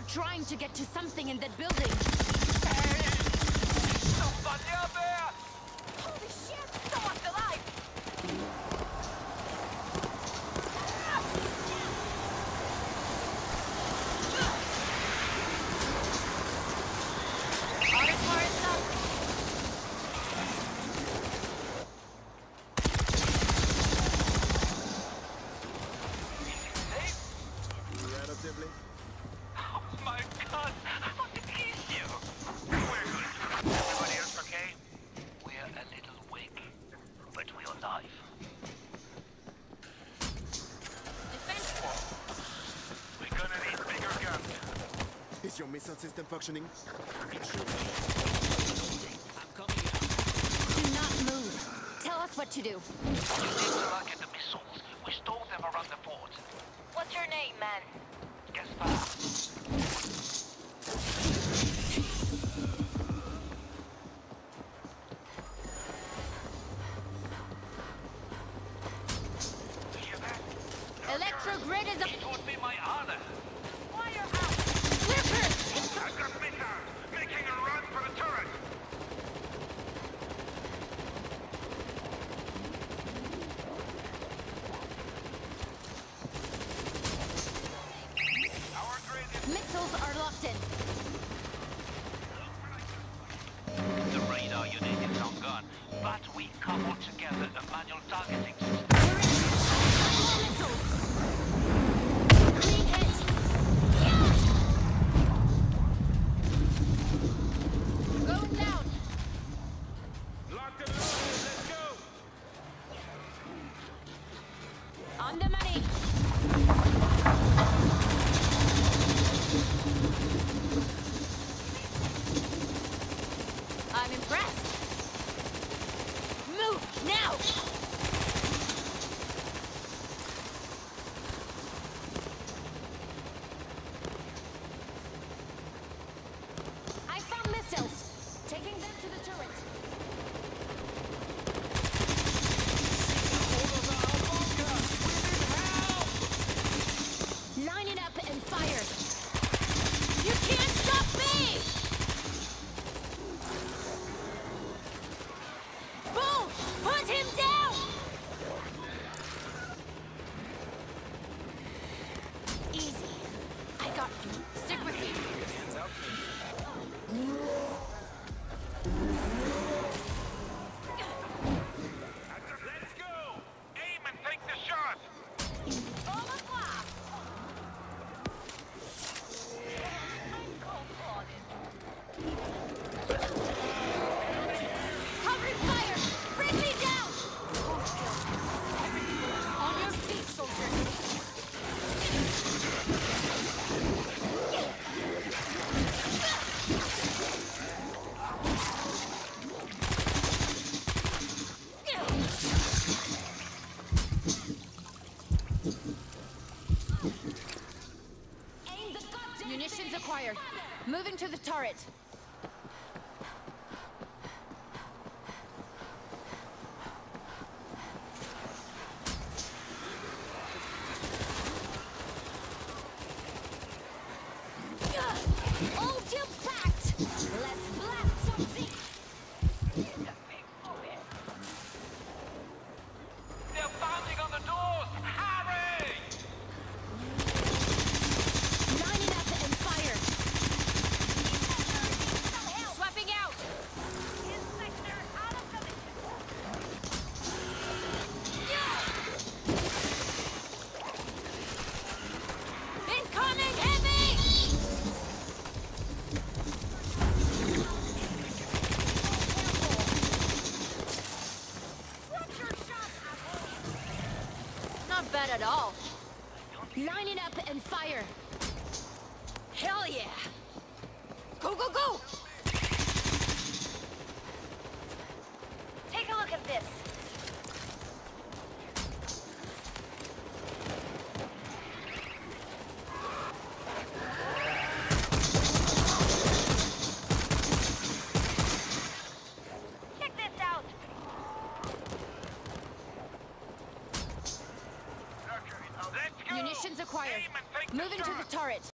trying to get to something in that building. Somebody out there! Holy shit! Someone's alive! Relatively. Oh my god! What is you? We're good. Everybody else okay? We're a little weak, but we're alive. Defense! We're gonna need bigger guns. Is your missile system functioning? It should be. I'm coming out. Do not move. Tell us what to do. We need to look at the missiles. We stole them around the fort. What's your name, man? Gaspar. Do you hear that? Electrogrid is It would be my honor. fire out! Flipper! I've got missiles making a run for the turret. Our grid is Missiles are locked in. the radar unit is not gone, but we cobbled together a manual targeting system. Missiles! Clean hit! Yeah! Going down! Locked and loaded, let's go! On the money! I'm impressed! Move, now! I found missiles! Taking them to the turret. Line it up and fire! You can't stop me! Boom! Put him down! Easy. I got you. Stick with me. Hands up. Let's go! Aim and take the shot! Au revoir! I'm cold-blooded. Covering fire! Bring me down! Hold still. Everything on your feet, soldier. Aim the goddamn Munitions acquired. Moving to the turret. All tubes packed! Let's blast something! They're pounding on the doors! Hurry! Line it up and fire! Swapping out! Inspector out of commission! Incoming heavy! Not bad at all. Line it up and fire. Hell yeah! Go, go, go! Take a look at this. Check this out. Let's go! Munitions acquired. Aim and take the Moving to shot. the turret.